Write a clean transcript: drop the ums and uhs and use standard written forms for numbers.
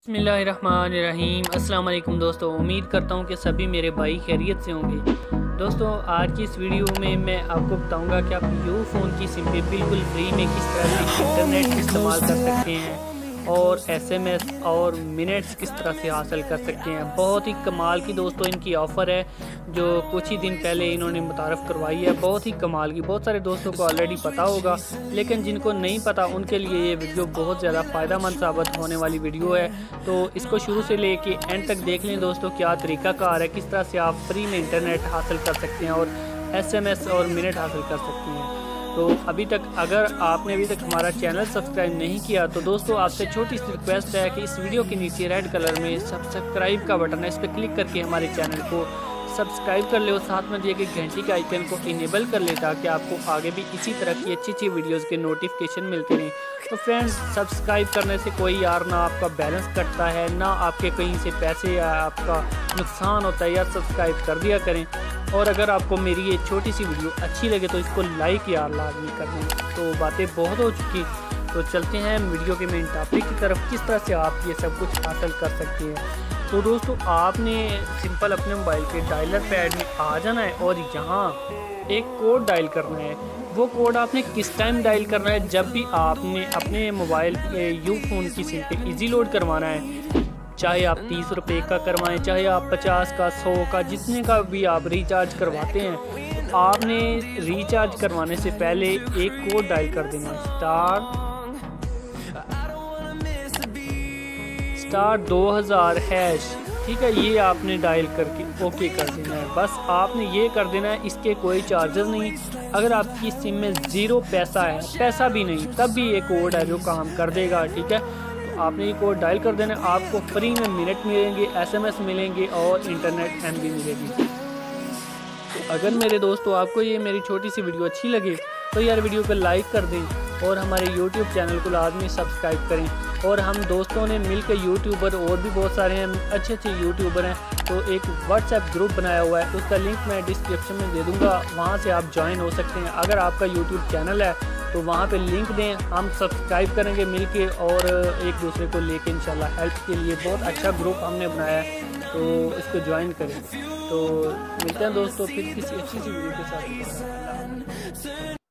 बिस्मिल्लाहिर्रहमानिर्रहीम। अस्सलाम वालेकुम दोस्तों, उम्मीद करता हूँ कि सभी मेरे भाई खैरियत से होंगे। दोस्तों, आज की इस वीडियो में मैं आपको बताऊंगा कि आप यू फ़ोन की सिम पे बिल्कुल फ्री में किस तरह से इंटरनेट इस्तेमाल कर सकते हैं और एसएमएस और मिनट्स किस तरह से हासिल कर सकते हैं। बहुत ही कमाल की दोस्तों इनकी ऑफ़र है जो कुछ ही दिन पहले इन्होंने मुतारफ़ करवाई है। बहुत ही कमाल की, बहुत सारे दोस्तों को ऑलरेडी पता होगा, लेकिन जिनको नहीं पता उनके लिए ये वीडियो बहुत ज़्यादा फ़ायदेमंद साबित होने वाली वीडियो है। तो इसको शुरू से लेके एंड तक देख लें दोस्तों, क्या तरीक़ाकार है, किस तरह से आप फ्री में इंटरनेट हासिल कर सकते हैं और एसएमएस और मिनट हासिल कर सकते हैं। तो अगर आपने अभी तक हमारा चैनल सब्सक्राइब नहीं किया तो दोस्तों आपसे छोटी सी रिक्वेस्ट है कि इस वीडियो के नीचे रेड कलर में सब्सक्राइब का बटन है, इस पर क्लिक करके हमारे चैनल को सब्सक्राइब कर ले और साथ में दिए गए घंटी के आइकन को इनेबल कर ले ताकि आपको आगे भी इसी तरह की अच्छी वीडियोस के नोटिफिकेशन मिलते रहें। तो फ्रेंड्स, सब्सक्राइब करने से कोई यार ना आपका बैलेंस कटता है, ना आपके कहीं से पैसे या आपका नुकसान होता है। यार सब्सक्राइब कर दिया करें और अगर आपको मेरी ये छोटी सी वीडियो अच्छी लगे तो इसको लाइक यार लाजमी कर दें। तो बातें बहुत हो चुकी, तो चलते हैं वीडियो के मेन टॉपिक की तरफ, किस तरह से आप ये सब कुछ हासिल कर सकते हैं। तो दोस्तों, आपने सिंपल अपने मोबाइल के डायलर पैड में आ जाना है और यहाँ एक कोड डायल करना है। वो कोड आपने किस टाइम डायल करना है? जब भी आपने अपने मोबाइल यू फ़ोन की सिम पे इजी लोड करवाना है, चाहे आप 30 रुपये का करवाएं, चाहे आप 50 का, 100 का, जितने का भी आप रिचार्ज करवाते हैं, तो आपने रिचार्ज करवाने से पहले एक कोड डायल कर देना है, स्टार 2000#। ठीक है, ये आपने डायल करके ओके कर देना है। बस आपने ये कर देना है, इसके कोई चार्जेस नहीं। अगर आपकी सिम में ज़ीरो पैसा है, पैसा भी नहीं, तब भी ये कोड है जो काम कर देगा। ठीक है, तो आपने ये कोड डायल कर देना है, आपको फ्री में मिनट मिलेंगे, एसएमएस मिलेंगे और इंटरनेट एमबी मिलेगी। तो अगर मेरे दोस्तों आपको ये मेरी छोटी सी वीडियो अच्छी लगे तो यार वीडियो को लाइक कर दें और हमारे यूट्यूब चैनल को लाजमी सब्सक्राइब करें। और हम दोस्तों ने मिलकर यूट्यूबर और भी बहुत सारे हैं, अच्छे यूट्यूबर हैं, तो एक व्हाट्सएप ग्रुप बनाया हुआ है, उसका लिंक मैं डिस्क्रिप्शन में दे दूंगा, वहां से आप ज्वाइन हो सकते हैं। अगर आपका यूट्यूब चैनल है तो वहां पे लिंक दें, हम सब्सक्राइब करेंगे मिलके और एक दूसरे को लेके इंशाल्लाह हेल्प के लिए। बहुत अच्छा ग्रुप हमने बनाया है, तो इसको ज्वाइन करें। तो मिलते हैं दोस्तों फिर किसी अच्छी सी वीडियो के साथ।